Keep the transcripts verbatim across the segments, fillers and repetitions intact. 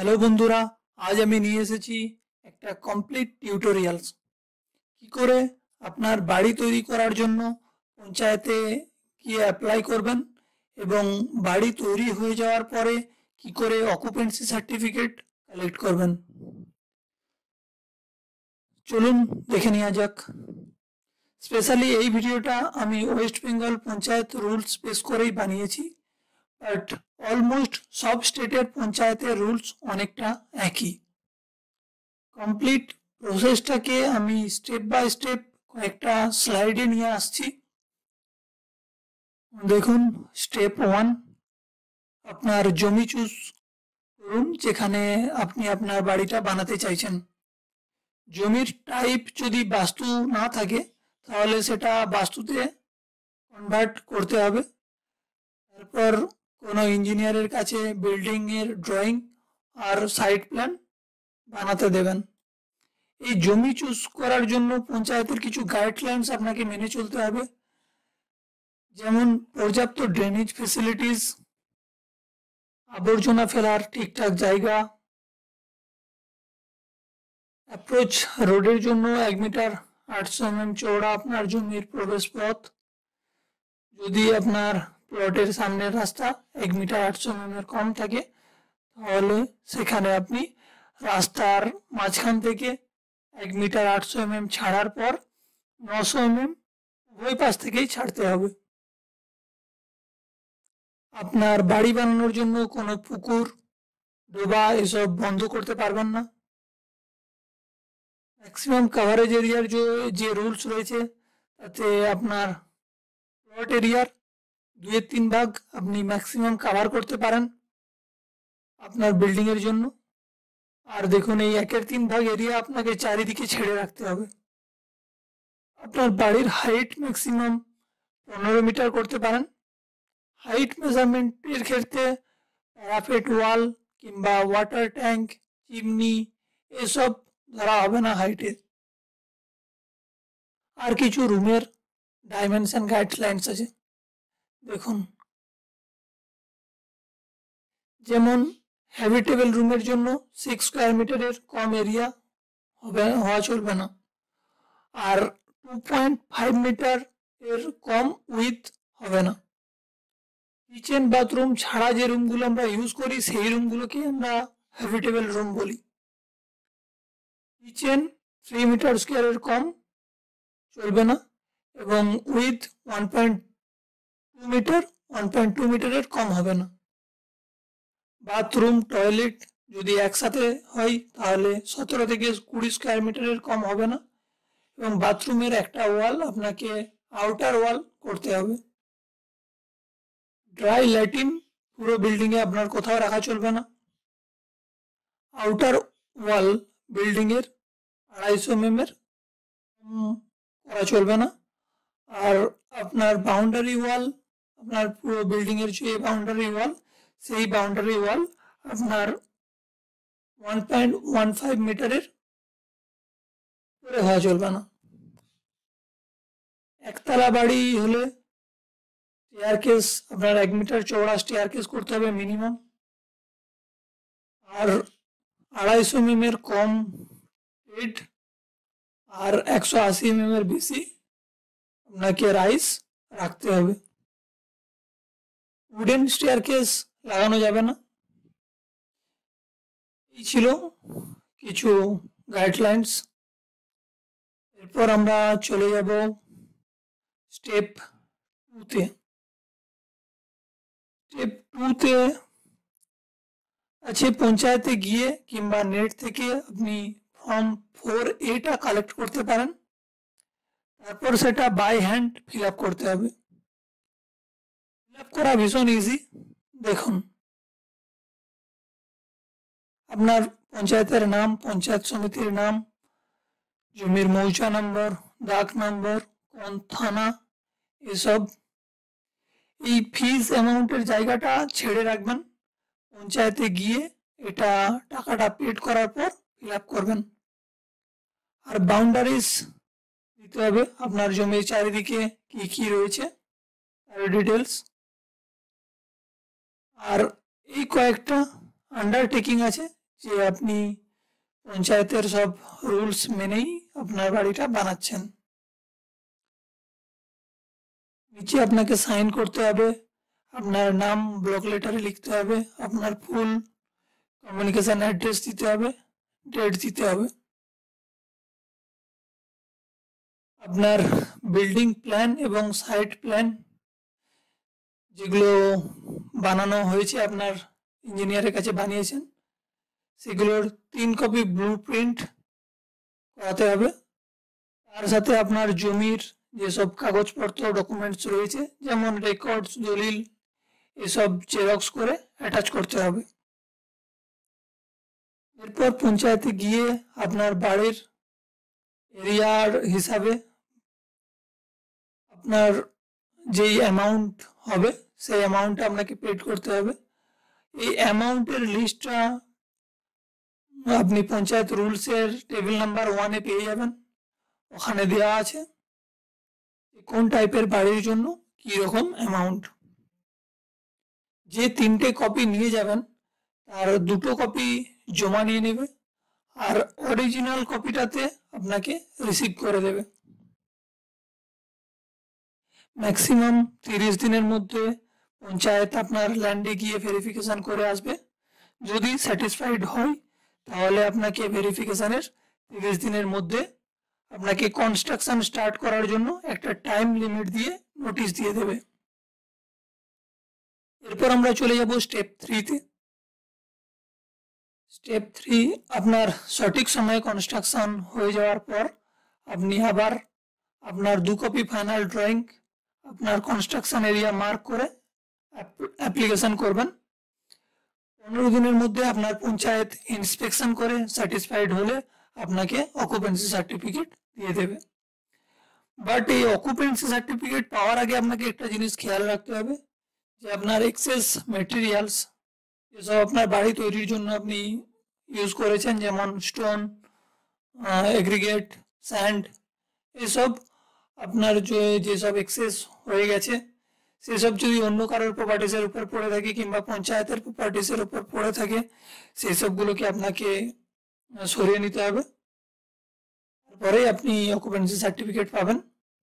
Hello बंधुरा आज आमी निये एसेছি একটা কমপ্লিট টিউটোরিয়ালস কি করে আপনার বাড়ি তৈরি করার জন্য পঞ্চায়েতে গিয়ে অ্যাপ্লাই করবেন এবং বাড়ি তৈরি হয়ে যাওয়ার পরে কি করে অকুপেন্সি সার্টিফিকেট কালেক্ট করবেন। চলুন দেখে নেওয়া যাক। স্পেশালি এই ভিডিওটা আমি West Bengal panchayat rules base করেই বানিয়েছি, বাট অলমোস্ট সব স্টেটের পঞ্চায়েতের রুলস অনেকটা একই। কমপ্লিট প্রসেসটাকে আমি স্টেপ বাই স্টেপ কয়েকটা স্লাইডে নিয়ে আসছি। দেখুন, স্টেপ ওয়ান, আপনার জমি চুজ করুন যেখানে আপনি আপনার বাড়িটা বানাতে চাইছেন। জমির টাইপ যদি বাস্তু না থাকে তাহলে সেটা বাস্তুতে কনভার্ট করতে হবে। তারপর কোনো ইঞ্জিনিয়ারের কাছে বিল্ডিং এর ড্রয়িং আর সাইট প্ল্যান বানাতে দেবেন। এই জমি চুজ করার জন্য পঞ্চায়েতের কিছু গাইডলাইন্স আপনাকে মেনে চলতে হবে, যেমন পর্যাপ্ত ড্রেনেজ ফেসিলিটিস, আবর্জনা ফেলার ঠিকঠাক জায়গা, অ্যাপ্রোচ রোডের জন্য এক মিটার আটশো এমএম চৌড়া আপনার জমির প্রবেশ পথ। যদি আপনার প্লটের সামনের রাস্তা এক মিটার আটশো এমএম এর কম থাকে তাহলে সেখানে আপনি রাস্তার মাঝখান থেকে এক মিটার আটশো এমএম ছাড়ার পর নশো এমএম উভয় পাশ থেকেই ছাড়তে হবে। আপনার বাড়ি বানানোর জন্য কোনো পুকুর, ডোবা এসব বন্ধ করতে পারবেন না। ম্যাক্সিমাম কভারেজ এরিয়ার যে যে রুলস রয়েছে তাতে আপনার প্লট এরিয়ার দুই তিন ভাগ আপনি ম্যাক্সিমাম কভার করতে পারেন আপনার বিল্ডিং এর জন্য। আর দেখুন, এই একের তিন ভাগ এরিয়া আপনাকে চারিদিকে ছেড়ে রাখতে হবে। আপনার বাড়ির হাইট ম্যাক্সিমাম পনেরো মিটার করতে পারেন। হাইট মেজারমেন্টের ক্ষেত্রে প্যারাপেট ওয়াল কিংবা ওয়াটার ট্যাঙ্ক, চিমনি এসব ধরা হবে না হাইটে। আর কিছু রুমের ডাইমেনশন গাইডলাইন্স আছে, দেখুন। যেমন হ্যাবিটেবল রুমের জন্য সিক্স স্কোয়ার মিটারের কম এরিয়া হবে হওয়া চলবে না, আর টু পয়েন্ট ফাইভ মিটার এর কম উইথ হবে না। কিচেন বাথরুম ছাড়া যে রুমগুলো আমরা ইউজ করি সেই রুমগুলোকে আমরা হ্যাবিটেবল রুম বলি। কিচেন থ্রি মিটার স্কোয়ারের কম চলবে না এবং with one point two metre one point two মিটারের কম হবে না। বাথরুম টয়লেট যদি একসাথে হয় তাহলে সতেরো থেকে কুড়ি স্কোয়ার মিটারের কম হবে না এবং বাথরুমের একটা ওয়াল আপনাকে আউটার ওয়াল করতে হবে। ড্রাই ল্যাটিন পুরো বিল্ডিং এ আপনার কোথাও রাখা চলবে না। আউটার ওয়াল বিল্ডিং এর আড়াইশো এমএম এর করা চলবে না। আর আপনার বাউন্ডারি ওয়াল, আপনার পুরো বিল্ডিং এর যে বাউন্ডারি ওয়াল সেই বাউন্ডারি ওয়াল আপনার ওয়ান পয়েন্ট ওয়ান ফাইভ মিটারের উপরে হওয়া চলবে না। একতলা বাড়ি হলে স্টেয়ারকেস আপনার এক মিটার চওড়া স্টেয়ারকেস করতে হবে মিনিমাম। আর আড়াইশো এমএম এর কম হেড আর একশো আশি এমএম এর বেশি আপনাকে রাইস রাখতে হবে। উডেন স্টেয়ারকেস লাগানো যাবে না। এই ছিল কিছু গাইডলাইন্স। এরপর আমরা চলে যাব স্টেপ টুতে। স্টেপ টুতে আছে পঞ্চায়েতে গিয়ে কিংবা নেট থেকে আপনি ফর্ম ফোর এটা কালেক্ট করতে পারেন। তারপর সেটা বাই হ্যান্ড ফিল আপ করতে হবে। ফিল আপ করা ভীষণ ইজি। দেখুন, আপনার পঞ্চায়েতের নাম, পঞ্চায়েত সমিতির নাম, জমির মৌজা নম্বর, দাগ নম্বর, কোন থানা, এসব। এই ফিজ অ্যামাউন্টের জায়গাটা ছেড়ে রাখবেন। পঞ্চায়েতে গিয়ে এটা টাকাটা পেড করার পর ফিল আপ করবেন। আর বাউন্ডারিজ দিতে হবে, আপনার জমির চারিদিকে কি কি রয়েছে তার ডিটেলস। আর এই কয়েকটা আন্ডারটেকিং আছে যে আপনি পঞ্চায়েতের সব রুলস মেনেই আপনার বাড়িটা বানাচ্ছেন। নিচে আপনাকে সাইন করতে হবে, আপনার নাম ব্লক লেটারে লিখতে হবে, আপনার ফুল কমিউনিকেশন অ্যাড্রেস দিতে হবে, ডেট দিতে হবে, আপনার বিল্ডিং প্ল্যান এবং সাইট প্ল্যান যেগুলো বানানো হয়েছে, আপনার ইঞ্জিনিয়ারের কাছে বানিয়েছেন, সেগুলোর তিন কপি ব্লু প্রিন্ট করাতে হবে। তার সাথে আপনার জমির যেসব কাগজপত্র ডকুমেন্টস রয়েছে, যেমন রেকর্ডস, দলিল, এসব জেরক্স করে অ্যাটাচ করতে হবে। এরপর পঞ্চায়েতে গিয়ে আপনার বাড়ির এরিয়ার হিসাবে আপনার যেই অ্যামাউন্ট হবে সেই অ্যামাউন্টটা আপনাকে পেড করতে হবে। এই অ্যামাউন্টের লিস্টটা আপনি পঞ্চায়েত রুলসের টেবিল নাম্বার ওয়ানে পেয়ে যাবেন। ওখানে দেওয়া আছে কোন টাইপের বাড়ির জন্য কি রকম অ্যামাউন্ট। যে তিনটে কপি নিয়ে যাবেন তার দুটো কপি জমা নিয়ে নেবে, আর অরিজিনাল কপিটাতে আপনাকে রিসিভ করে দেবে। ম্যাক্সিমাম তিরিশ দিনের মধ্যে পঞ্চায়েত আপনার ল্যান্ডে গিয়ে ভেরিফিকেশন করে আসবে। যদি স্যাটিসফাইড হয় তাহলে আপনাকে ভেরিফিকেশনের তিরিশ দিনের মধ্যে আপনাকে কনস্ট্রাকশন স্টার্ট করার জন্য একটা টাইম লিমিট দিয়ে নোটিশ দিয়ে দেবে। এরপর আমরা চলে যাব স্টেপ থ্রিতে। স্টেপ থ্রি, আপনার সঠিক সময়ে কনস্ট্রাকশন হয়ে যাওয়ার পর আপনি আবার আপনার দু কপি ফাইনাল ড্রয়িং আপনার কনস্ট্রাকশন এরিয়া মার্ক করে অ্যাপ্লিকেশন করবেন। পনেরো দিনের মধ্যে আপনার পঞ্চায়েত ইন্সপেকশন করে স্যাটিসফাইড হলে আপনাকে অকুপেন্সি সার্টিফিকেট দিয়ে দেবে। বাট এই অকুপেন্সি সার্টিফিকেট পাওয়ার আগে আপনাকে একটা জিনিস খেয়াল রাখতে হবে যে আপনার এক্সেস মেটেরিয়ালস যেসব আপনার বাড়ি তৈরির জন্য আপনি ইউজ করেছেন, যেমন স্টোন, এগ্রিগেট, স্যান্ড, এসব আপনার যে যেসব এক্সেস হয়ে গেছে সেসব যদি অন্য কারোর প্রপার্টিসের উপর পড়ে থাকে কিংবা পঞ্চায়েতের প্রপার্টিসের উপর পড়ে থাকে সেই সবগুলোকে আপনাকে সরিয়ে নিতে হবে, তারপরে আপনি অকুপেন্সি সার্টিফিকেট পাবেন।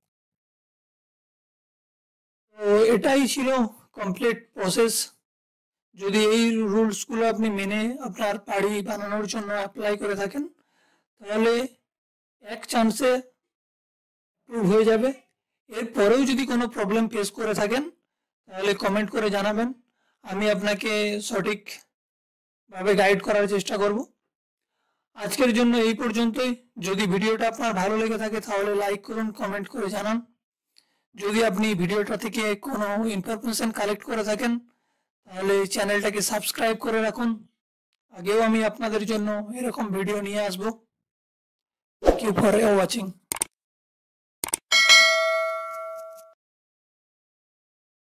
তো এটাই ছিল কমপ্লিট প্রসেস। যদি এই রুলসগুলো আপনি মেনে আপনার বাড়ি বানানোর জন্য অ্যাপ্লাই করে থাকেন তাহলে এক চান্সে অ্যাপ্রুভ হয়ে যাবে। এরপরেও যদি কোনো প্রবলেম ফেস করে থাকেন তাহলে কমেন্ট করে জানাবেন, আমি আপনাকে সঠিকভাবে গাইড করার চেষ্টা করব। আজকের জন্য এই পর্যন্তই। যদি ভিডিওটা আপনার ভালো লেগে থাকে তাহলে লাইক করুন, কমেন্ট করে জানান। যদি আপনি ভিডিওটা থেকে কোনো ইনফরমেশন কালেক্ট করে থাকেন তাহলে চ্যানেলটাকে সাবস্ক্রাইব করে রাখুন। আগেও আমি আপনাদের জন্য এরকম ভিডিও নিয়ে আসবো। Thank you for watching.